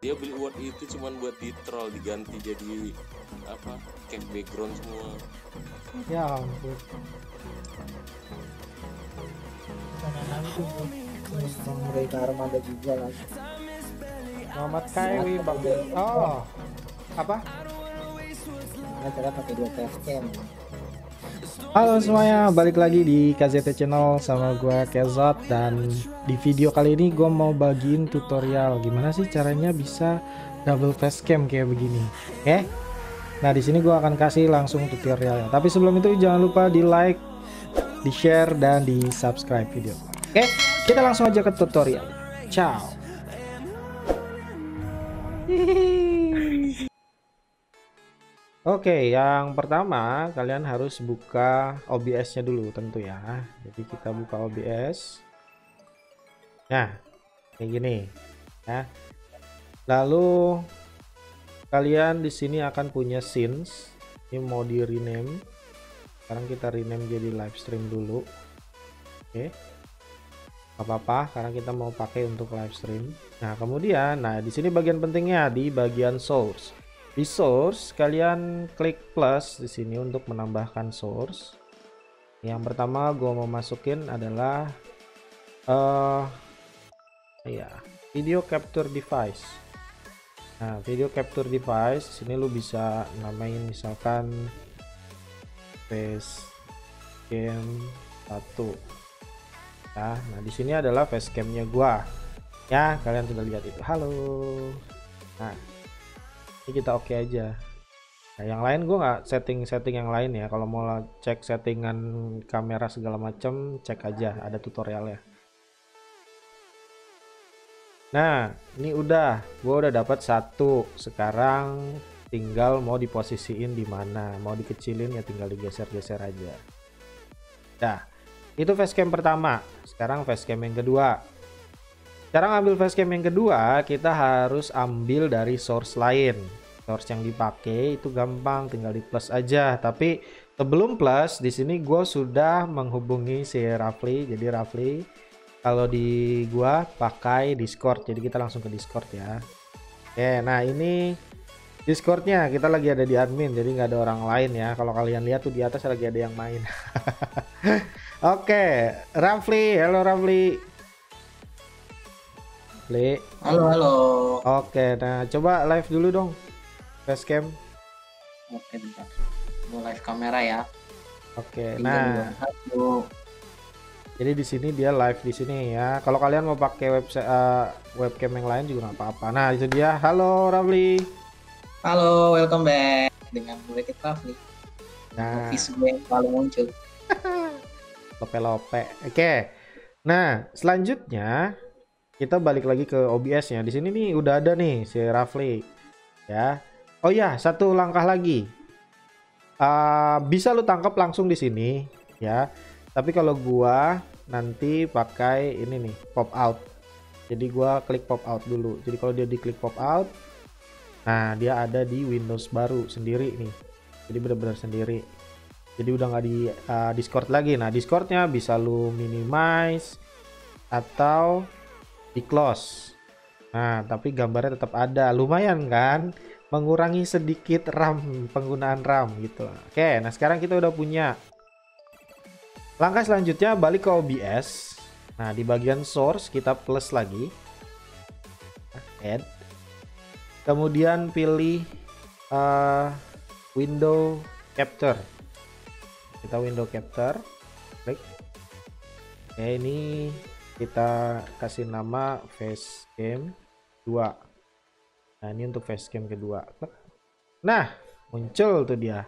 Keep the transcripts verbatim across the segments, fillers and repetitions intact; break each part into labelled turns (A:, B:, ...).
A: dia beli word itu cuman buat di troll, diganti jadi apa kayak background semua.
B: Ya ampun.
C: Bang mereka Armada juga lagi.
B: Muhammad Kaiwi Bang. Oh. Apa?
C: Nah, cara pakai dua facecam.
B: Halo semuanya, balik lagi di K Z T Channel sama gua Kezot, dan di video kali ini gua mau bagiin tutorial gimana sih caranya bisa double facecam kayak begini. Oke. Nah, di sini gua akan kasih langsung tutorialnya. Tapi sebelum itu jangan lupa di like, di share, dan di subscribe video. Oke, kita langsung aja ke tutorial. Ciao. Oke, yang pertama kalian harus buka O B S-nya dulu tentu ya. Jadi kita buka O B S. Nah, kayak gini ya. Lalu kalian di sini akan punya scenes. Ini mau di rename. Sekarang kita rename jadi live stream dulu. Oke. Gak apa-apa, karena kita mau pakai untuk live stream. Nah, kemudian, nah di sini bagian pentingnya di bagian source. Di source kalian klik plus di sini untuk menambahkan source. Yang pertama gue mau masukin adalah uh, ya video capture device. Nah, video capture device sini lu bisa namain misalkan facecam satu. Nah, nah di sini adalah facecamnya gua. Ya, kalian sudah lihat itu. Halo. Nah, ini kita oke aja. Nah, yang lain gue nggak setting-setting yang lain ya. Kalau mau cek settingan kamera segala macam, cek aja, ada tutorialnya. Nah, ini udah, gue udah dapat satu. Sekarang tinggal mau diposisiin di mana, mau dikecilin ya tinggal digeser-geser aja. Nah, itu facecam pertama. Sekarang facecam yang kedua. Cara ngambil facecam yang kedua, kita harus ambil dari source lain. Source yang dipakai itu gampang, tinggal di plus aja. Tapi sebelum plus, di sini gue sudah menghubungi si Rafli. Jadi Rafli, kalau di gua pakai Discord. Jadi kita langsung ke Discord ya. Oke, nah ini Discordnya, kita lagi ada di admin, jadi nggak ada orang lain ya. Kalau kalian lihat tuh di atas lagi ada yang main. Oke, Rafli, halo Rafli. Le.
C: Halo, halo.
B: Oke, nah coba live dulu dong, facecam.
C: Oke, bentar. Mau live kamera ya.
B: Oke,
C: Tiga,
B: nah
C: dua, satu.
B: jadi di sini dia live di sini ya. Kalau kalian mau pakai website uh, webcam yang lain juga nggak apa-apa. Nah itu dia. Halo Rafli.
C: Halo, welcome back dengan gue Rafli.
B: Nah,
C: Office gue yang selalu muncul.
B: lope-lope. Oke. Nah selanjutnya kita balik lagi ke O B S-nya. Di sini nih udah ada nih si Rafli ya. Oh ya, satu langkah lagi. Uh, bisa lu tangkap langsung di sini ya. Tapi kalau gua nanti pakai ini nih, pop out. Jadi gua klik pop out dulu. Jadi kalau dia diklik pop out, nah dia ada di Windows baru sendiri nih. Jadi benar-benar sendiri. Jadi udah nggak di uh, Discord lagi. Nah, Discordnya bisa lu minimize atau di close. Nah, tapi gambarnya tetap ada. Lumayan kan? Mengurangi sedikit RAM, penggunaan RAM gitu. Oke, nah sekarang kita udah punya. Langkah selanjutnya balik ke O B S. Nah, di bagian source kita plus lagi. Add. Kemudian pilih uh, window capture. Kita window capture. Klik. Oke, ini kita kasih nama facecam dua. Nah, ini untuk facecam kedua. Nah, muncul tuh dia.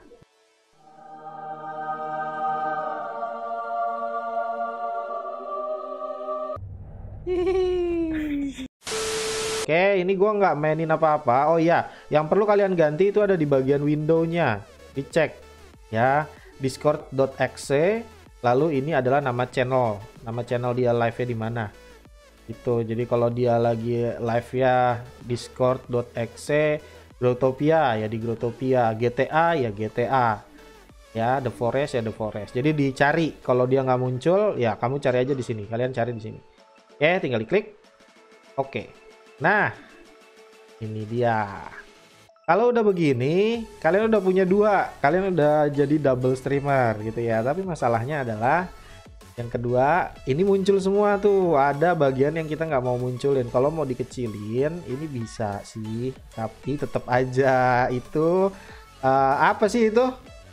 B: Oke, ini gua nggak mainin apa-apa. Oh iya, yang perlu kalian ganti itu ada di bagian window-nya. Dicek ya, discord.exe. Lalu ini adalah nama channel, nama channel dia live-nya di mana. Itu. Jadi kalau dia lagi live ya discord.exe, Growtopia ya di Growtopia, G T A ya G T A. Ya, The Forest ya The Forest. Jadi dicari, kalau dia nggak muncul ya kamu cari aja di sini. Kalian cari di sini. Oke, tinggal diklik. Oke. Nah, Ini dia. Kalau udah begini, kalian udah punya dua, kalian udah jadi double streamer gitu ya. Tapi masalahnya adalah yang kedua, ini muncul semua tuh. Ada bagian yang kita nggak mau munculin. Kalau mau dikecilin, ini bisa sih. Tapi tetap aja itu uh, apa sih itu?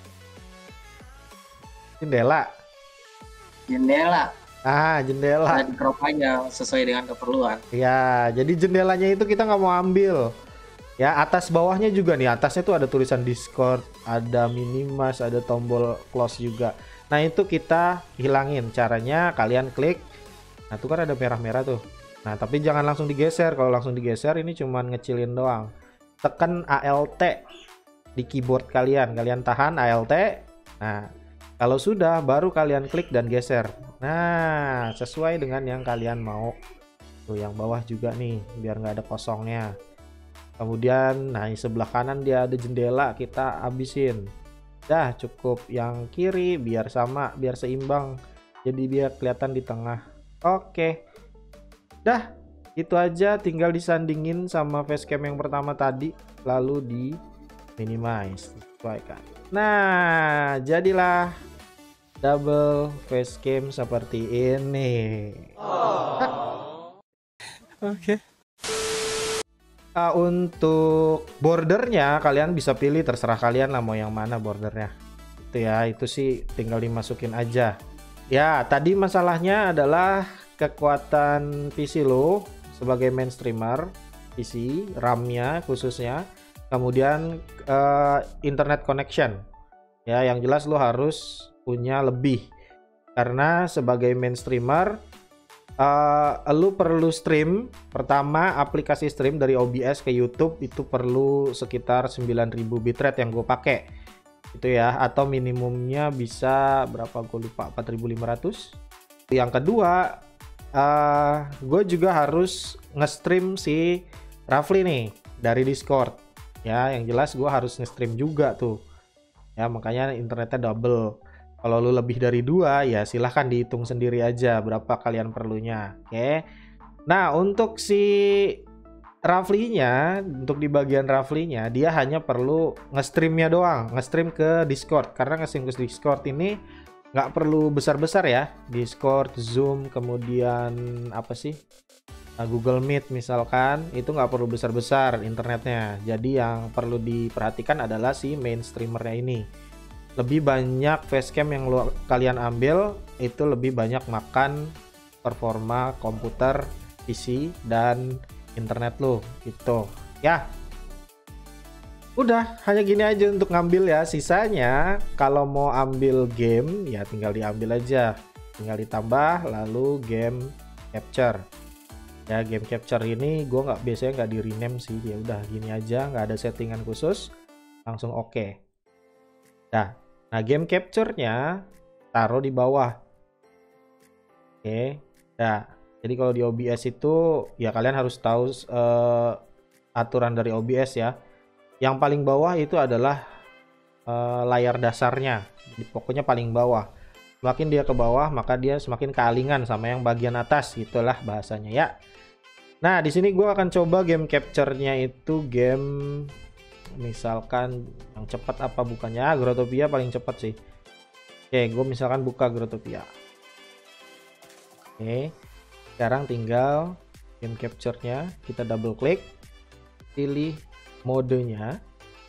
B: Jendela.
C: Jendela.
B: Ah, jendela.
C: Dan crop aja sesuai dengan keperluan.
B: Ya, jadi jendelanya itu kita nggak mau ambil. Ya, atas bawahnya juga nih. Atasnya tuh ada tulisan Discord, ada minimas, ada tombol close juga. Nah, itu kita hilangin. Caranya kalian klik. Nah, tuh kan ada merah-merah tuh. Nah, tapi jangan langsung digeser. Kalau langsung digeser ini cuman ngecilin doang. Tekan Alt di keyboard kalian. Kalian tahan Alt. Nah, kalau sudah baru kalian klik dan geser. Nah, sesuai dengan yang kalian mau. Tuh yang bawah juga nih, biar nggak ada kosongnya. Kemudian, nah di sebelah kanan dia ada jendela, kita habisin. Dah cukup yang kiri biar sama, biar seimbang. Jadi dia kelihatan di tengah. Oke. Dah, itu aja, tinggal disandingin sama facecam yang pertama tadi, lalu di minimize, sesuaikan. Nah, jadilah double facecam seperti ini.
A: Oh.
B: Oke. Okay. Uh, untuk bordernya kalian bisa pilih, terserah kalian lah mau yang mana bordernya. Itu ya, itu sih tinggal dimasukin aja. Ya, tadi masalahnya adalah kekuatan P C lo sebagai main streamer, P C, RAM-nya khususnya, kemudian uh, internet connection. Ya, yang jelas lo harus punya lebih. Karena sebagai main streamer Uh, lu perlu stream. Pertama, aplikasi stream dari O B S ke YouTube itu perlu sekitar sembilan ribu bitrate yang gue pakai itu ya, atau minimumnya bisa berapa gue lupa, empat ribu lima ratus. Yang kedua, uh, gue juga harus nge-stream si Rafli nih dari Discord ya. Yang jelas gue harus nge-stream juga tuh ya, makanya internetnya double. Kalau lu lebih dari dua ya silahkan dihitung sendiri aja berapa kalian perlunya. Oke. Nah, untuk si Rafli-nya, untuk di bagian Rafli-nya dia hanya perlu nge-streamnya doang, nge-stream ke Discord. Karena nge-stream ke Discord ini nggak perlu besar-besar ya. Discord, Zoom, kemudian apa sih? Nah, Google Meet misalkan, itu nggak perlu besar-besar internetnya. Jadi yang perlu diperhatikan adalah si main streamernya ini. Lebih banyak facecam yang lu, kalian ambil itu lebih banyak makan performa komputer, P C, dan internet lo gitu ya. Udah, hanya gini aja untuk ngambil ya. Sisanya kalau mau ambil game ya tinggal diambil aja, tinggal ditambah lalu game capture ya. Game capture ini gue nggak, biasanya nggak di rename sih, ya udah gini aja, nggak ada settingan khusus, langsung oke okay. Nah Nah, game capture-nya taruh di bawah. Oke. Nah, jadi kalau di O B S itu ya kalian harus tahu uh, aturan dari O B S ya. Yang paling bawah itu adalah uh, layar dasarnya. Jadi, pokoknya paling bawah. Semakin dia ke bawah, maka dia semakin kealingan sama yang bagian atas, gitulah bahasanya ya. Nah, di sini gue akan coba game capture-nya itu game misalkan yang cepat apa bukannya, ah, Growtopia paling cepat sih. Oke, gue misalkan buka Growtopia. Oke, sekarang tinggal game capture-nya kita double klik, pilih modenya.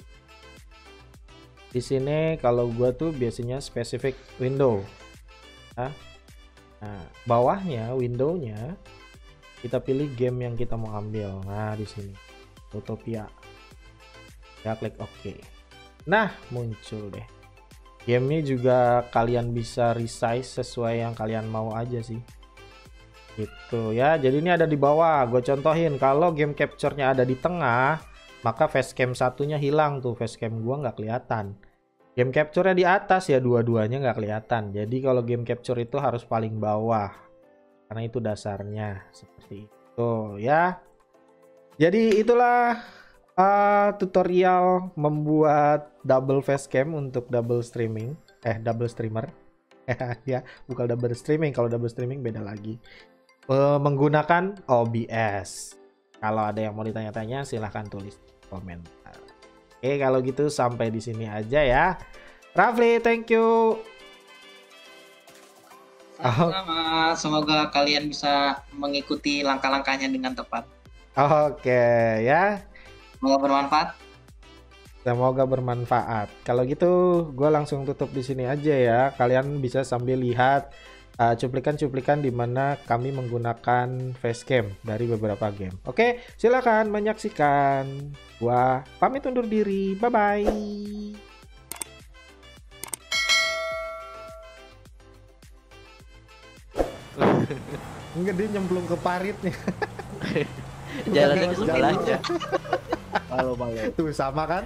B: Di sini kalau gue tuh biasanya specific window. Nah, nah bawahnya window-nya kita pilih game yang kita mau ambil. Nah, di sini Growtopia. Ya, klik OK. Nah, muncul deh. Gamenya juga kalian bisa resize sesuai yang kalian mau aja sih. Gitu ya. Jadi ini ada di bawah. Gue contohin, kalau game capture-nya ada di tengah, maka facecam satunya hilang tuh. Facecam gua nggak kelihatan. Game capture-nya di atas ya, dua-duanya nggak kelihatan. Jadi kalau game capture itu harus paling bawah. Karena itu dasarnya. Seperti itu ya. Jadi itulah Uh, tutorial membuat double facecam untuk double streaming, eh double streamer, ya bukan double streaming. Kalau double streaming beda lagi. Uh, menggunakan O B S. Kalau ada yang mau ditanya-tanya silahkan tulis komentar. Oke, kalau gitu sampai di sini aja ya. Rafli, thank you.
C: Sama-sama. Semoga kalian bisa mengikuti langkah-langkahnya dengan tepat.
B: Oke ya.
C: Semoga bermanfaat.
B: Semoga bermanfaat. Kalau gitu, gue langsung tutup di sini aja ya. Kalian bisa sambil lihat uh, cuplikan-cuplikan di mana kami menggunakan facecam dari beberapa game. Oke, silakan menyaksikan. Gua pamit undur diri. Bye bye. Enggak, dia nyemplung ke paritnya.
D: Jalannya ke sebelahnya. Malu malu.
B: Tuh sama kan?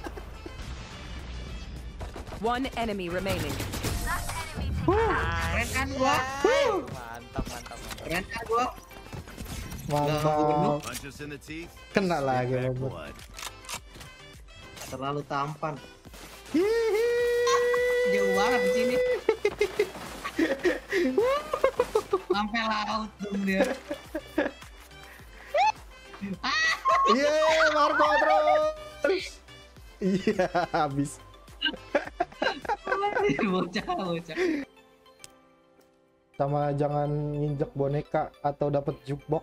E: One enemy remaining.
C: Keren kan gua?
D: Mantap mantap mantap.
C: Keren kan gua?
B: Mantap. Kena lagi lembut.
C: Terlalu tampan. Jauh banget di sini. Sampai laut dong dia.
B: Iya, Marco terus. Iya, habis.
C: Bocah, bocah.
B: Sama jangan nginjek boneka atau dapat jukebox.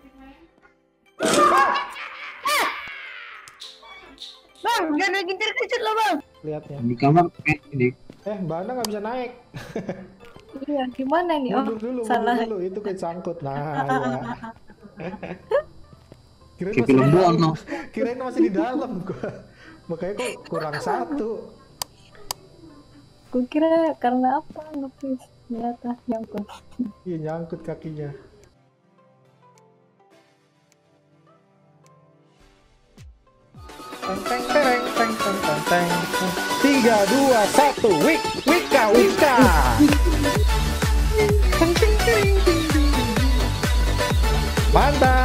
F: Bang, jangan lagi kecut lo bang.
B: Lihatnya.
C: Di kamar kayak ini.
B: Eh, Mbak Ana nggak bisa naik.
F: Iya, gimana nih? Oh,
B: Mundur dulu,
F: salah.
B: mundur dulu. Itu kesangkut. Nah, ya. Kirain
C: Kayak
B: masih
C: film
B: di dalam.
C: Bono.
B: Kirain masih di dalam gua. Makanya kok kurang satu.
F: Gue kira karena apa ngepis di atas nyangkut.
B: Iya, nyangkut kakinya. Teng teng tereng teng teng teng teng. Tiga dua satu, wik wika wika. Teng teng tereng. Mantap.